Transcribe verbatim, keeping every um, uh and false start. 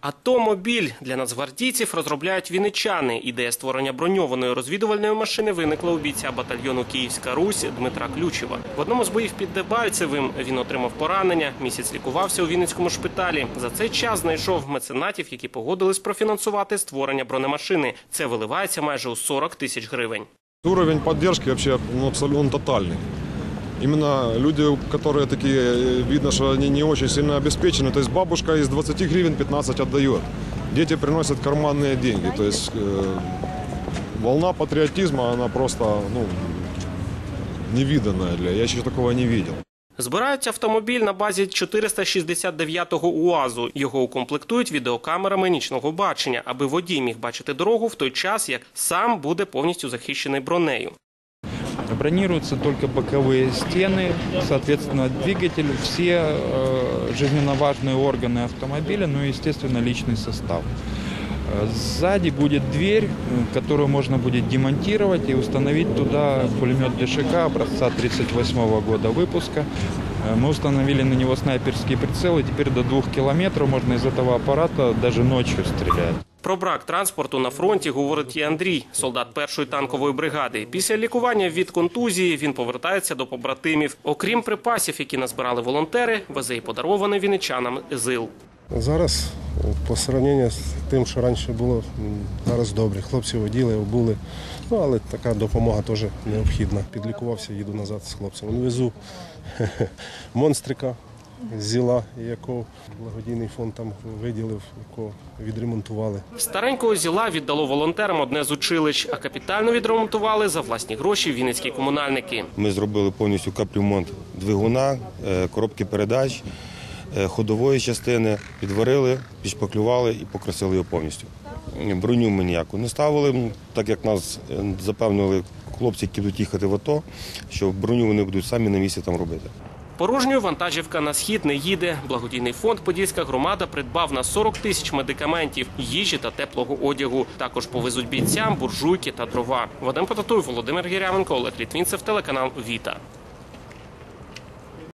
Автомобіль для нацгвардійців розробляють вінничани. Ідея створення броньованої розвідувальної машини виникла у бійця батальйону «Київська Русь» Дмитра Ключева. В одному з боїв під Дебальцевим він отримав поранення, місяць лікувався у Вінницькому шпиталі. За цей час знайшов меценатів, які погодились профінансувати створення бронемашини. Це виливається майже у сорок тисяч гривень. Уровень поддержки вообще ну, абсолютно тотальный. Именно люди, которые такие, видно, что они не очень сильно обеспечены. То есть бабушка из двадцати гривен пятнадцать отдает. Дети приносят карманные деньги. То есть э, волна патриотизма, она просто ну, невиданная. Я еще такого не видел. Збирають автомобіль на базі чотириста шістдесят дев'ятого УАЗу. Його укомплектують відеокамерами нічного бачення, аби водій міг бачити дорогу в той час, як сам буде повністю захищений бронею. Бронируются только боковые стены, соответственно, двигатель, все э, жизненно важные органы автомобиля, ну и, естественно, личный состав. Сзади будет дверь, которую можно будет демонтировать и установить туда пулемет ДШК образца тридцать восьмого года выпуска. Мы установили на него снайперские прицелы, теперь до двух километров можно из этого аппарата даже ночью стрелять. Про брак транспорту на фронті говорить і Андрій, солдат першої танкової бригади. Після лікування від контузії він повертається до побратимів. Окрім припасів, які назбирали волонтери, везе й подарований вінничанам ЗИЛ. Зараз, по порівнянні з тим, що раніше було, зараз добре. Хлопці оділи, обули, ну, але така допомога теж необхідна. Підлікувався, їду назад з хлопцями. Везу монстрика ЗІЛа, якого благодійний фонд там виділив, якого відремонтували. Старенького ЗІЛа віддало волонтерам одне з училищ, а капітально відремонтували за власні гроші вінницькі комунальники. Ми зробили повністю капремонт двигуна, коробки передач, ходової частини, підварили, підшпаклювали і покрасили його повністю. Броню ми ніяку не ставили, так як нас запевнили хлопці, які будуть їхати в АТО, що броню вони будуть самі на місці там робити. Порожньою вантажівка на схід не їде. Благодійний фонд «Подільська громада» придбав на сорок тисяч медикаментів, їжі та теплого одягу. Також повезуть бійцям буржуйки та дрова. Вадим Потатуй, Володимир Гірявенко, Олег Літвінцев, телеканал «Віта».